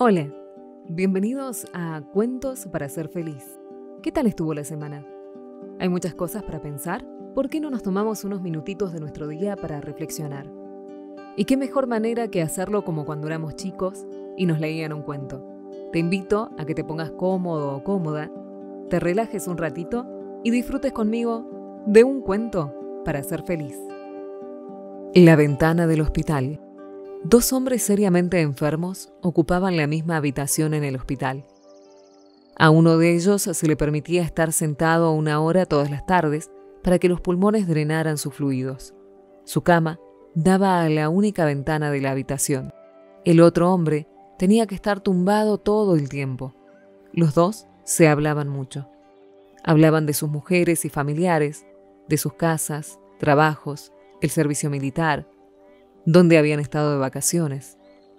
Hola, bienvenidos a Cuentos para ser feliz. ¿Qué tal estuvo la semana? ¿Hay muchas cosas para pensar? ¿Por qué no nos tomamos unos minutitos de nuestro día para reflexionar? ¿Y qué mejor manera que hacerlo como cuando éramos chicos y nos leían un cuento? Te invito a que te pongas cómodo o cómoda, te relajes un ratito y disfrutes conmigo de un cuento para ser feliz. La ventana del hospital. Dos hombres seriamente enfermos ocupaban la misma habitación en el hospital. A uno de ellos se le permitía estar sentado 1 hora todas las tardes para que los pulmones drenaran sus fluidos. Su cama daba a la única ventana de la habitación. El otro hombre tenía que estar tumbado todo el tiempo. Los dos se hablaban mucho. Hablaban de sus mujeres y familiares, de sus casas, trabajos, el servicio militar, dónde habían estado de vacaciones.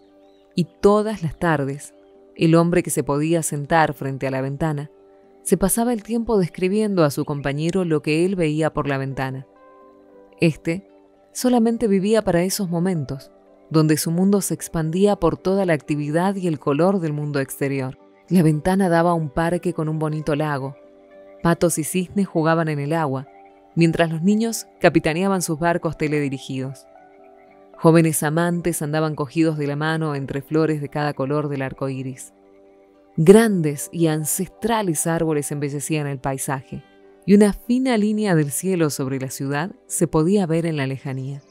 Y todas las tardes, el hombre que se podía sentar frente a la ventana se pasaba el tiempo describiendo a su compañero lo que él veía por la ventana. Este solamente vivía para esos momentos, donde su mundo se expandía por toda la actividad y el color del mundo exterior. La ventana daba a un parque con un bonito lago. Patos y cisnes jugaban en el agua, mientras los niños capitaneaban sus barcos teledirigidos. Jóvenes amantes andaban cogidos de la mano entre flores de cada color del arco iris. Grandes y ancestrales árboles embellecían el paisaje, y una fina línea del cielo sobre la ciudad se podía ver en la lejanía.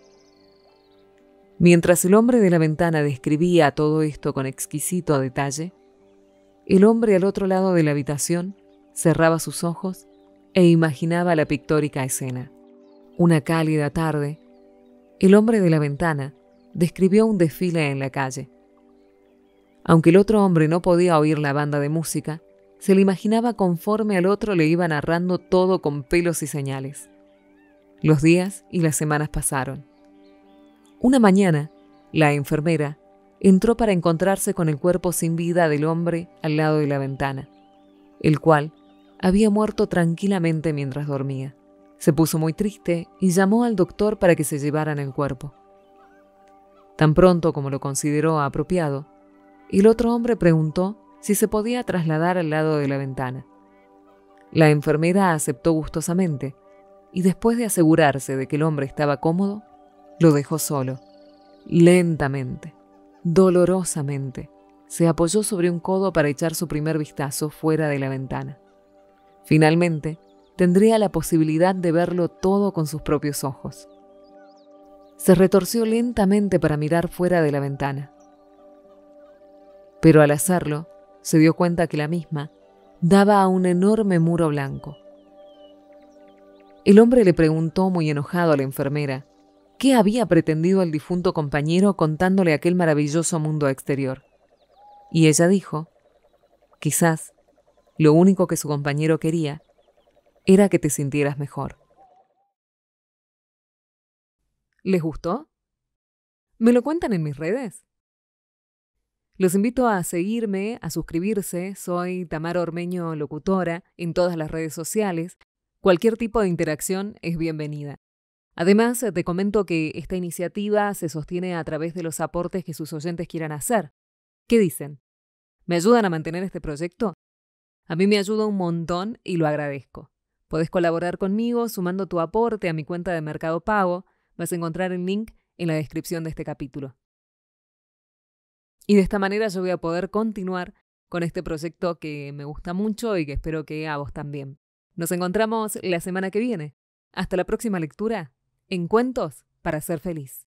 Mientras el hombre de la ventana describía todo esto con exquisito detalle, el hombre al otro lado de la habitación cerraba sus ojos e imaginaba la pictórica escena. Una cálida tarde, el hombre de la ventana describió un desfile en la calle. Aunque el otro hombre no podía oír la banda de música, se le imaginaba conforme al otro le iba narrando todo con pelos y señales. Los días y las semanas pasaron. Una mañana, la enfermera entró para encontrarse con el cuerpo sin vida del hombre al lado de la ventana, el cual había muerto tranquilamente mientras dormía. Se puso muy triste y llamó al doctor para que se llevaran el cuerpo. Tan pronto como lo consideró apropiado, el otro hombre preguntó si se podía trasladar al lado de la ventana. La enfermera aceptó gustosamente y después de asegurarse de que el hombre estaba cómodo, lo dejó solo. Lentamente, dolorosamente, se apoyó sobre un codo para echar su primer vistazo fuera de la ventana. Finalmente, tendría la posibilidad de verlo todo con sus propios ojos. Se retorció lentamente para mirar fuera de la ventana. Pero al hacerlo, se dio cuenta que la misma daba a un enorme muro blanco. El hombre le preguntó muy enojado a la enfermera qué había pretendido el difunto compañero contándole aquel maravilloso mundo exterior. Y ella dijo, quizás lo único que su compañero quería era que te sintieras mejor. ¿Les gustó? ¿Me lo cuentan en mis redes? Los invito a seguirme, a suscribirse. Soy Tamara Ormeño, locutora, en todas las redes sociales. Cualquier tipo de interacción es bienvenida. Además, te comento que esta iniciativa se sostiene a través de los aportes que sus oyentes quieran hacer. ¿Qué dicen? ¿Me ayudan a mantener este proyecto? A mí me ayuda un montón y lo agradezco. Podés colaborar conmigo sumando tu aporte a mi cuenta de Mercado Pago. Vas a encontrar el link en la descripción de este capítulo. Y de esta manera yo voy a poder continuar con este proyecto que me gusta mucho y que espero que a vos también. Nos encontramos la semana que viene. Hasta la próxima lectura en Cuentos para ser feliz.